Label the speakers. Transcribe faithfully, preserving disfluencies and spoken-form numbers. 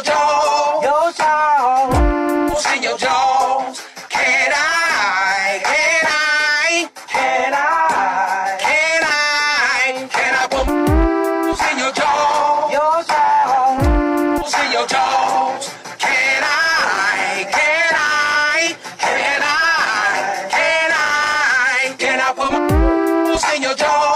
Speaker 1: jaws,
Speaker 2: your jaws,
Speaker 1: in your jaws. Can I, can I,
Speaker 2: can I,
Speaker 1: can I, can I put in your jaws,
Speaker 2: your jaws,
Speaker 1: in your jaws? Can I, can I, can I, can I, can I put in your jaws?